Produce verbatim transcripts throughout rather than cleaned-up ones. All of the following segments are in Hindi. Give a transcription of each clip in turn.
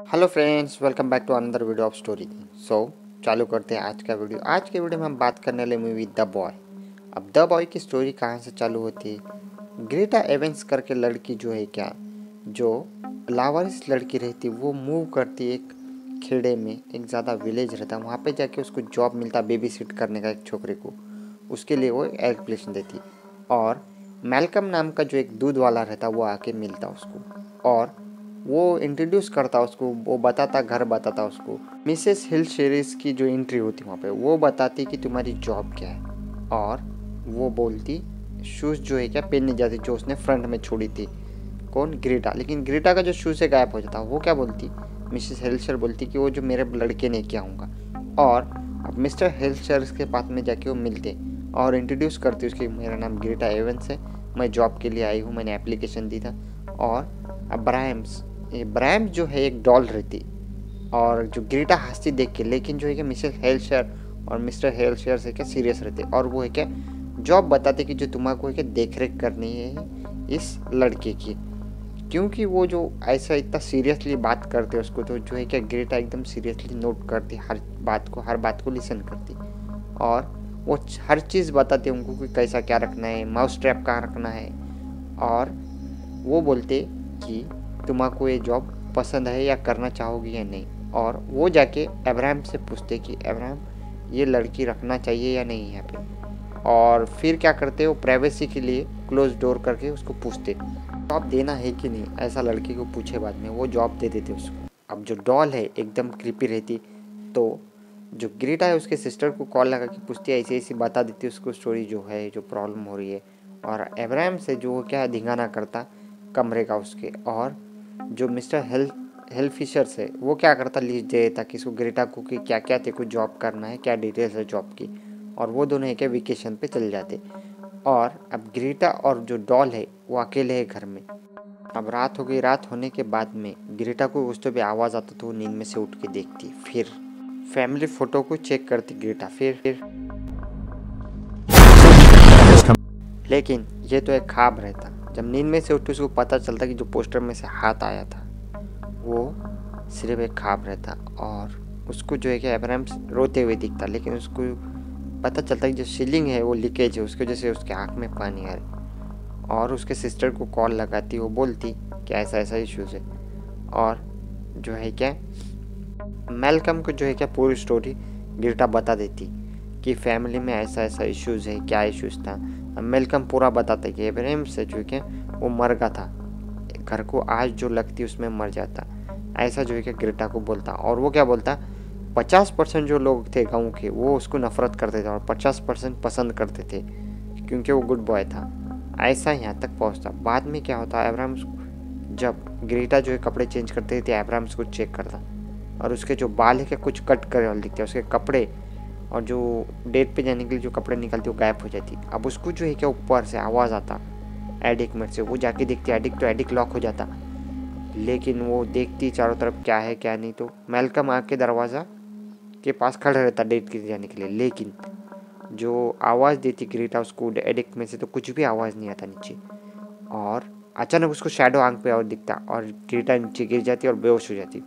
Hello friends, welcome back to another video of story. So चालू करते हैं आज का वीडियो। आज के वीडियो में हम बात करने वाले मूवी द बॉय। अब द बॉय की स्टोरी कहाँ से चालू होती है। ग्रेटा एवेंस करके लड़की जो है क्या जो लावारिस लड़की रहती वो मूव करती एक खेड़े में, एक ज़्यादा विलेज रहता, वहाँ पे जाके उसको जॉब मिलता बेबी सिट करने का एक छोकरे को। उसके लिए वो एप्लीकेशन देती और मैल्कम नाम का जो एक दूध वाला रहता वो आके मिलता उसको और वो इंट्रोड्यूस करता उसको। वो बताता, घर बताता उसको। मिसेस हिल शेरिस की जो एंट्री होती वहाँ पे वो बताती कि तुम्हारी जॉब क्या है और वो बोलती शूज़ जो है क्या पहनने जाती जो उसने फ्रंट में छोड़ी थी। कौन? ग्रीटा। लेकिन ग्रीटा का जो शूज़ है गायब हो जाता। वो क्या बोलती? मिसेस हिल्शर बोलती कि वो जो मेरे लड़के ने किया होगा। और अब मिस्टर हिल्शर के पास में जाके वो मिलते और इंट्रोड्यूस करती उसकी, मेरा नाम ग्रीटा एवेंस है, मैं जॉब के लिए आई हूँ, मैंने एप्लीकेशन दी था। और अब ब्रायम्स ये ब्रैम जो है एक डॉल रहती और जो ग्रीटा हंसती देख के, लेकिन जो है कि मिसेस हेल्शर और मिस्टर हेल्शर से क्या सीरियस रहते और वो है क्या जॉब बताते कि जो तुम्हारे है क्या देख रेख करनी है इस लड़के की, क्योंकि वो जो ऐसा इतना सीरियसली बात करते उसको, तो जो है क्या ग्रीटा एकदम सीरियसली नोट करती हर बात को, हर बात को लिसन करती और वो हर चीज़ बताते उनको कि कैसा क्या रखना है, माउस ट्रैप कहाँ रखना है। और वो बोलते कि तुम्हारे ये जॉब पसंद है या करना चाहोगी या नहीं। और वो जाके अब्राहम से पूछते कि अब्राहम ये लड़की रखना चाहिए या नहीं यहाँ पे। और फिर क्या करते वो प्राइवेसी के लिए क्लोज डोर करके उसको पूछते जॉब देना है कि नहीं। ऐसा लड़की को पूछे बाद में वो जॉब दे देते उसको। अब जो डॉल है एकदम क्रीपी रहती, तो जो ग्रीटा है उसके सिस्टर को कॉल लगा के पूछती है, ऐसी ऐसी बता देती उसको स्टोरी जो है, जो प्रॉब्लम हो रही है। और अब्राहम से जो क्या धिंगाना करता कमरे का उसके। और जो मिस्टर हेल हेल फिशर से वो क्या करता लिस्ट दे देता कि इसको ग्रीटा को कि क्या क्या तेरे को जॉब करना है, क्या डिटेल्स है जॉब की। और वो दोनों एक वेकेशन पे चले जाते। और अब ग्रीटा और जो डॉल है वो अकेले है घर में। अब रात हो गई। रात होने के बाद में ग्रीटा को उस तो भी आवाज़ आता तो वो नींद में से उठ के देखती। फिर फैमिली फोटो को चेक करती ग्रीटा। फिर फिर लेकिन ये तो एक ख्वाब रहता। जब नींद में से उठी उसको पता चलता कि जो पोस्टर में से हाथ आया था वो सिर्फ एक ख्वाब रहता। और उसको जो है कि अब्राहम रोते हुए दिखता, लेकिन उसको पता चलता कि जो सीलिंग है वो लीकेज है, उसकी वजह से उसके आँख में पानी आ रहा। और उसके सिस्टर को कॉल लगाती, वो बोलती कि ऐसा ऐसा इश्यूज़ है। और जो है क्या मेलकम को जो है क्या पूरी स्टोरी ग्रीटा बता देती कि फैमिली में ऐसा ऐसा इश्यूज़ है, क्या इश्यूज़ था। मेलकम पूरा बताता कि अब्राहम से जो है वो मर गया था, घर को आज जो लगती उसमें मर जाता, ऐसा जो है कि ग्रीटा को बोलता। और वो क्या बोलता, पचास परसेंट जो लोग थे गाँव के वो उसको नफरत करते थे और पचास परसेंट पसंद करते थे क्योंकि वो गुड बॉय था। ऐसा यहाँ तक पहुँचता। बाद में क्या होता, अब्राहम जब ग्रीटा जो है कपड़े चेंज करते थे अब्राहम को चेक करता और उसके जो बाल है क्या कुछ कट करे वाले दिखते, उसके कपड़े और जो डेट पे जाने के लिए जो कपड़े निकलते वो गायब हो जाती। अब उसको जो है क्या ऊपर से आवाज़ आता एडिक में से, वो जाके देखती एडिक, तो एडिक लॉक हो जाता। लेकिन वो देखती चारों तरफ क्या है क्या नहीं, तो मेलकम आके दरवाज़ा के पास खड़ा रहता डेट के जाने के लिए। लेकिन जो आवाज़ देती ग्रीटा उसको एडिक में से, तो कुछ भी आवाज़ नहीं आता नीचे। और अचानक उसको शैडो आंख पे और दिखता और ग्रीटा नीचे गिर जाती और बेहोश हो जाती।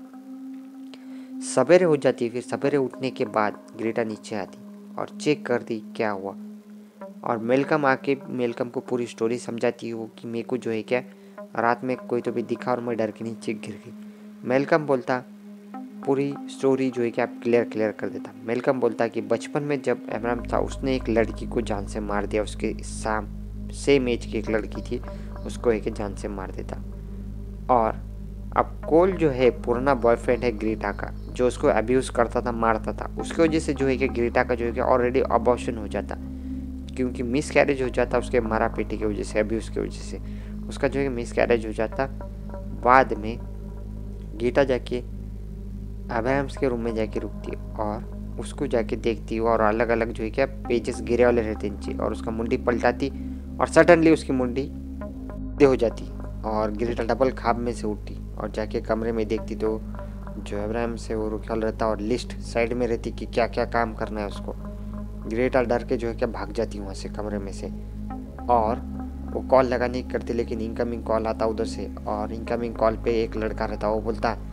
सवेरे हो जाती। फिर सवेरे उठने के बाद ग्रीटा नीचे आती और चेक करती क्या हुआ। और मेलकम आके मेलकम को पूरी स्टोरी समझाती है वो कि मेरे को जो है क्या रात में कोई तो भी दिखा और मैं डर के नीचे गिर गई। मेलकम बोलता पूरी स्टोरी जो है कि आप क्लियर क्लियर कर देता। मेलकम बोलता कि बचपन में जब अब्राहम था उसने एक लड़की को जान से मार दिया, उसके साम सेम एज की एक लड़की थी, उसको एक जान से मार देता। और अब कोल जो है पुराना बॉयफ्रेंड है ग्रीटा का, जो उसको अब्यूज़ करता था, मारता था, उसकी वजह से जो है कि ग्रीटा का जो है कि ऑलरेडी अबॉर्शन हो जाता, क्योंकि मिस कैरेज हो जाता उसके मारा पीटी की वजह से, अब्यूज़ की वजह से उसका जो है मिस कैरेज हो जाता। बाद में गीता जाके अब्राहम्स के रूम में जाके रुकती और उसको जाके देखती और अलग अलग जो है क्या पेजेस गिरे वाले रहते नीचे, और उसका मुंडी पलटाती और सडनली उसकी मुंडी हो जाती और गिरिटा डबल खाब में से उठती और जाके कमरे में देखती तो जो अब्राहम से वो रुकल रहता और लिस्ट साइड में रहती कि क्या क्या काम करना है उसको। ग्रेटा डर के जो है क्या भाग जाती वहाँ से कमरे में से और वो कॉल लगाने की करती, लेकिन इनकमिंग कॉल आता उधर से। और इनकमिंग कॉल पे एक लड़का रहता, वो बोलता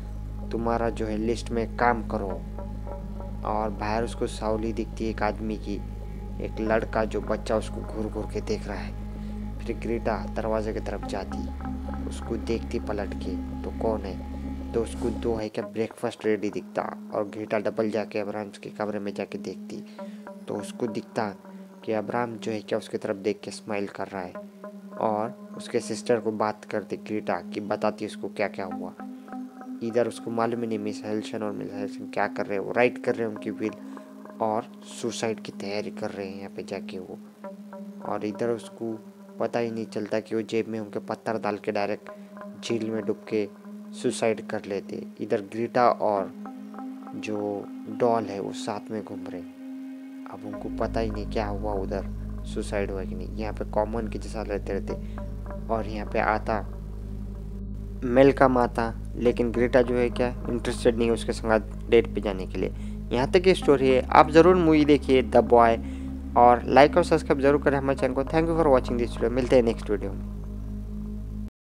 तुम्हारा जो है लिस्ट में काम करो। और बाहर उसको सावली दिखती है एक आदमी की, एक लड़का जो बच्चा उसको घूर घूर के देख रहा है। फिर ग्रीटा दरवाजे की तरफ जाती, उसको देखती पलट के तो कौन है, तो उसको दो है क्या ब्रेकफास्ट रेडी दिखता। और ग्रीटा डबल जाके अब्राहम के कमरे में जाके देखती तो उसको दिखता कि अब्राहम जो है क्या उसकी तरफ देख के स्माइल कर रहा है। और उसके सिस्टर को बात करती ग्रीटा कि बताती उसको क्या क्या हुआ। इधर उसको मालूम ही नहीं मिस हेल्सन और मिस हेल्सन क्या कर रहे हैं, वो राइट कर रहे हैं उनकी विल और सुसाइड की तैयारी कर रहे हैं यहाँ पे जाके वो। और इधर उसको पता ही नहीं चलता कि वो जेब में उनके पत्थर डाल के डायरेक्ट झील में डूब के सुसाइड कर लेते। इधर ग्रीटा और जो डॉल है वो साथ में घूम रहे। अब उनको पता ही नहीं क्या हुआ, उधर सुसाइड हुआ कि नहीं। यहाँ पे कॉमन के जैसा रहते रहते और यहाँ पे आता मेलकम आता, लेकिन ग्रीटा जो है क्या इंटरेस्टेड नहीं है उसके संग डेट पे जाने के लिए। यहाँ तक की स्टोरी है। आप ज़रूर मूवी देखिए द बॉय और लाइक और सब्सक्राइब जरूर करें हमारे चैनल को। Thank you for watching this video. मिलते हैं नेक्स्ट वीडियो में।